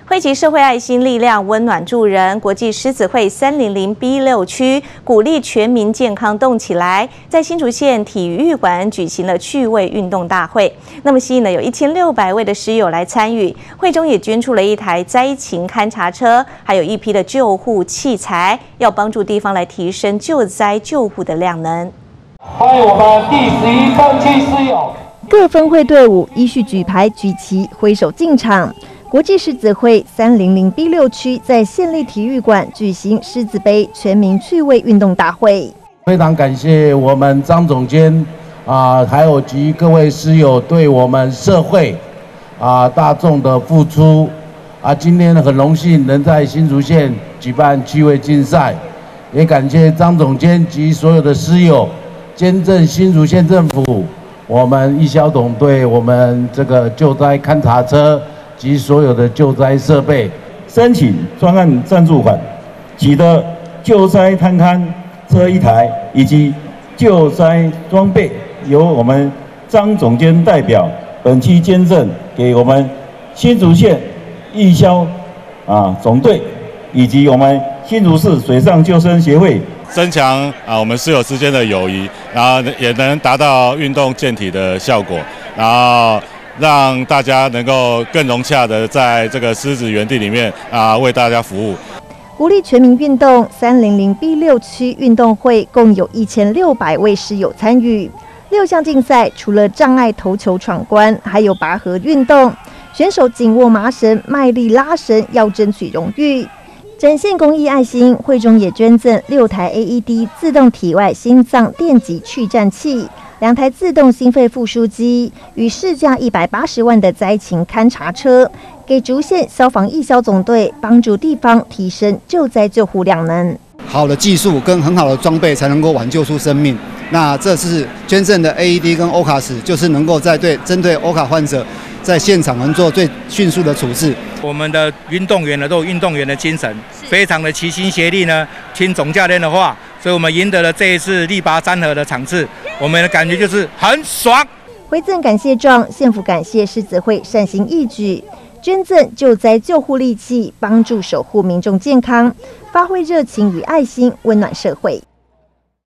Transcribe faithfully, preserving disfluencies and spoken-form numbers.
汇集社会爱心力量，温暖助人。国际狮子会三零零 B 六区鼓励全民健康动起来，在新竹县体育馆举行了趣味运动大会。那么吸引了有一千六百位的狮友来参与，会中也捐出了一台灾情勘察车，还有一批的救护器材，要帮助地方来提升救灾救护的量能。 欢迎我们第十一分区狮友。 各分会队伍依序举牌、举旗、挥手进场。国际狮子会三零零 B 六区在县立体育馆举行狮子杯全民趣味运动大会。 非常感谢我们张总监啊，还有及各位狮友对我们社会啊大众的付出啊。今天很荣幸能在新竹县举办趣味竞赛，也感谢张总监及所有的狮友，捐赠新竹县政府我们义消总队我们这个救灾勘察车。及所有的救灾设备， 申请专案赞助款，取得救灾探勘车一台，以及救灾装备，由我们张总监代表本期捐赠给我们新竹县义消啊总队，以及我们新竹市水上救生协会， 增强啊我们狮友之间的友谊，然后也能达到运动健体的效果，然后。让大家能够更融洽的在这个狮子园地里面啊，为大家服务。 鼓励全民运动三零零 B 六区运动会共有一千六百位狮友参与。六项竞赛除了障碍投球闯关，还有拔河运动，选手紧握麻绳，卖力拉绳，要争取荣誉。展现公益爱心，会中也捐赠六台 A E D 自动体外心脏电极去颤器。两台自动心肺复苏机与市价一百八十万的灾情勘察车，给竹县消防义消总队帮助地方提升救灾救护量能。 好的技术跟很好的装备才能够挽救出生命。那这次捐赠的 A E D 跟 O 卡 S 就是能够在对针对 O 卡患者，在现场能做最迅速的处置。 我们的运动员呢都有运动员的精神，非常的齐心协力呢，听总教练的话。所以我们赢得了这一次力拔山河的场次，我们的感觉就是很爽。 回赠感谢状，县府感谢狮子会善行义举，捐赠救灾救护利器，帮助守护民众健康，发挥热情与爱心，温暖社会。